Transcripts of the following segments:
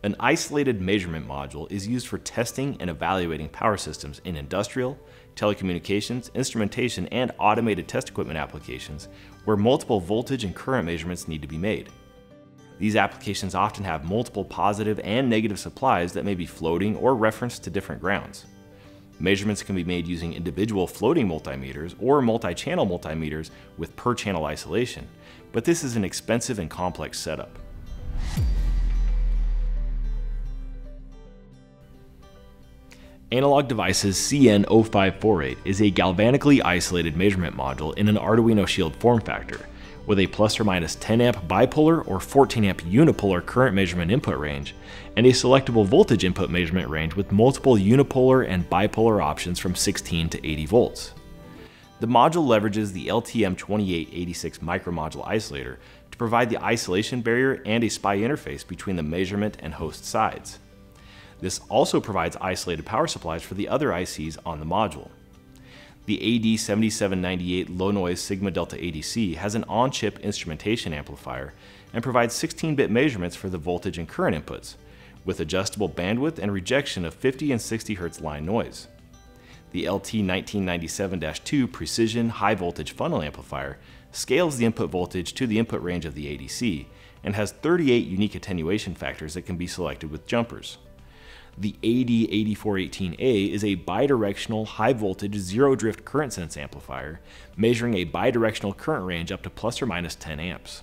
An isolated measurement module is used for testing and evaluating power systems in industrial, telecommunications, instrumentation, and automated test equipment applications where multiple voltage and current measurements need to be made. These applications often have multiple positive and negative supplies that may be floating or referenced to different grounds. Measurements can be made using individual floating multimeters or multi-channel multimeters with per-channel isolation, but this is an expensive and complex setup. Analog Devices CN0548 is a galvanically isolated measurement module in an Arduino Shield form factor, with a plus or minus 10 amp bipolar or 14 amp unipolar current measurement input range, and a selectable voltage input measurement range with multiple unipolar and bipolar options from 16 to 80 volts. The module leverages the LTM2886 micromodule isolator to provide the isolation barrier and a SPI interface between the measurement and host sides. This also provides isolated power supplies for the other ICs on the module. The AD7798 low-noise Sigma Delta ADC has an on-chip instrumentation amplifier and provides 16-bit measurements for the voltage and current inputs, with adjustable bandwidth and rejection of 50 and 60 Hz line noise. The LT1997-2 Precision High Voltage Funnel Amplifier scales the input voltage to the input range of the ADC and has 38 unique attenuation factors that can be selected with jumpers. The AD8418A is a bidirectional high-voltage zero-drift current sense amplifier, measuring a bidirectional current range up to plus or minus 10 amps.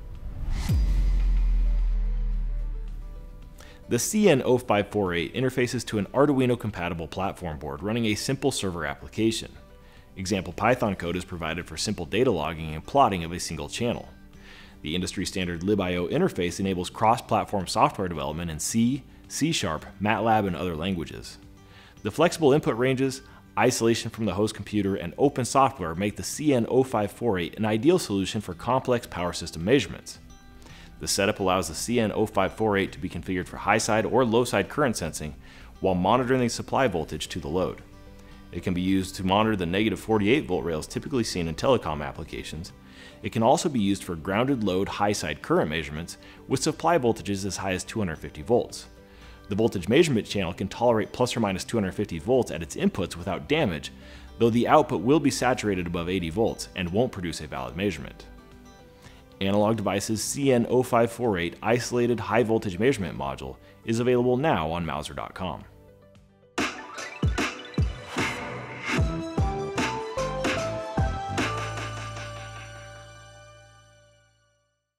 The CN0548 interfaces to an Arduino-compatible platform board running a simple server application. Example Python code is provided for simple data logging and plotting of a single channel. The industry-standard libio interface enables cross-platform software development in C, C#, MATLAB, and other languages. The flexible input ranges, isolation from the host computer, and open software make the CN0548 an ideal solution for complex power system measurements. The setup allows the CN0548 to be configured for high-side or low-side current sensing while monitoring the supply voltage to the load. It can be used to monitor the negative 48 volt rails typically seen in telecom applications. It can also be used for grounded load high-side current measurements with supply voltages as high as 250 volts. The voltage measurement channel can tolerate plus or minus 250 volts at its inputs without damage, though the output will be saturated above 80 volts and won't produce a valid measurement. Analog Devices CN0548 Isolated High Voltage Measurement Module is available now on Mouser.com.